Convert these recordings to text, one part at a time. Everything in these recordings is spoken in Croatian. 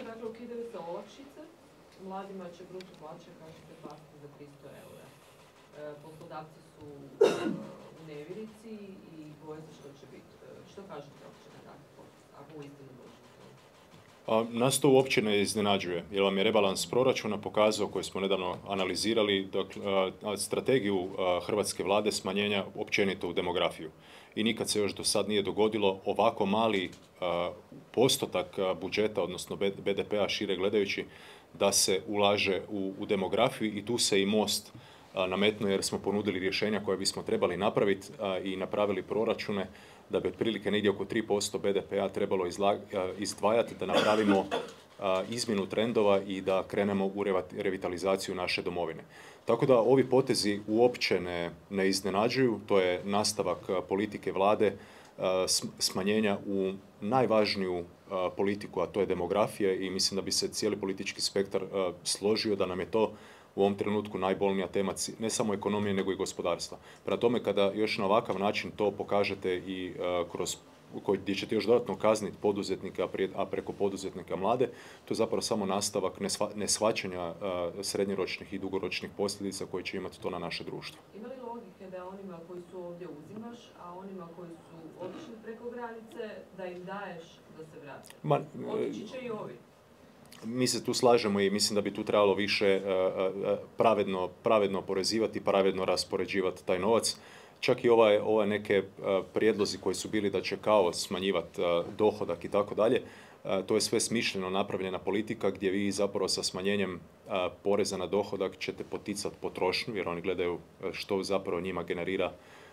dakle, ukidaju se olakšice, mladima će bruto plaće, kažete, pasti za 300 eura. Poslodavci su u nevjerici i boje se što će biti. Što kažete uopće na takve poteze, ako uistinu dođe? Nas to uopće ne iznenađuje, jer vam je rebalans proračuna pokazao, koji smo nedavno analizirali, strategiju hrvatske vlade smanjenja općenito u demografiju. I nikad se još do sad nije dogodilo ovako mali postotak budžeta, odnosno BDP-a šire gledajući, da se ulaže u demografiju i tu se i Most nametnuo jer smo ponudili rješenja koje bismo trebali napraviti i napravili proračune da bi otprilike negdje oko 3% BDP-a trebalo izdvajati da napravimo izmjenu trendova i da krenemo u revitalizaciju naše domovine. Tako da ovi potezi uopće ne iznenađuju, to je nastavak politike vlade, smanjenja u najvažniju politiku, a to je demografija i mislim da bi se cijeli politički spektar složio da nam je to u ovom trenutku najbolnija tema ne samo ekonomije nego i gospodarstva. Prema tome, kada još na ovakav način to pokažete i gdje ćete još dodatno kazniti poduzetnika, a preko poduzetnika mlade, to je zapravo samo nastavak neshvaćanja srednjoročnih i dugoročnih posljedica koje će imati to na naše društvo. Ima li logike da onima koji su ovdje uzimaš, a onima koji su otišli preko granice, da im daješ da se vrate? Otići će i ovi. Mi se tu slažemo i mislim da bi tu trebalo više pravedno oporezivati, pravedno raspoređivati taj novac. Čak i ove neke prijedlozi koji su bili da će kao smanjivati dohodak i tako dalje, to je sve smišljeno napravljena politika gdje vi zapravo sa smanjenjem poreza na dohodak ćete poticati potrošnju jer oni gledaju što zapravo njima generira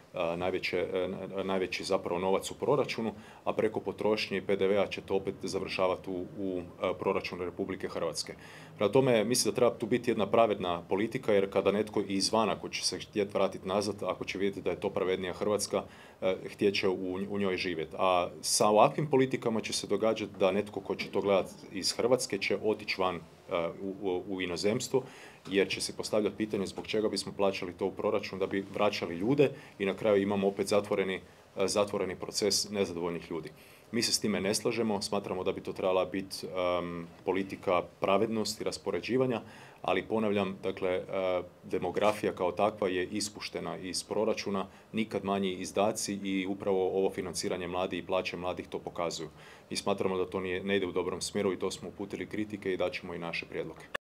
najveći zapravo novac u proračunu, a preko potrošnje i PDV-a će to opet završavati u proračunu Republike Hrvatske. Prema tome, mislim da treba tu biti jedna pravedna politika, jer kada netko izvana ko će se htjeti vratiti nazad, ako će vidjeti da je to pravednija Hrvatska, htjet će u njoj živjeti. A sa ovakvim politikama će se događati da netko ko će to gledati iz Hrvatske će otići van u inozemstvo, jer će se postavljati pitanje zbog čega bismo plaćali to u proračun da bi vraćali ljude i na kraju imamo opet zatvoreni proces nezadovoljnih ljudi. Mi se s time ne slažemo, smatramo da bi to trebala biti politika pravednosti, raspoređivanja, ali ponavljam, dakle, demografija kao takva je ispuštena iz proračuna, nikad manji izdaci i upravo ovo financiranje mladih i plaće mladih to pokazuju. I smatramo da to ne ide u dobrom smjeru i to smo uputili kritike i daćemo i naše prijedloge.